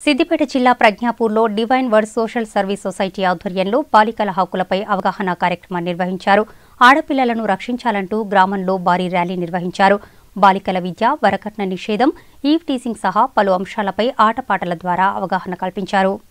సిద్దిపేట జిల్లా ప్రజ్ఞాపూర్లో divine word social service society ఆధ్వర్యంలో బాలికల హక్కులపై అవగాహన కార్యక్రమాన్ని నిర్వహించారు. ఆడపిల్లలను రక్షించాలంటూ గ్రామంలో భారీ ర్యాలీ నిర్వహించారు. బాలికల విద్య, వరకట్న నిషేధం, ఈవ్ టీజింగ్ సహా పలు అంశాలపై ఆటపాటల ద్వారా అవగాహన కల్పించారు.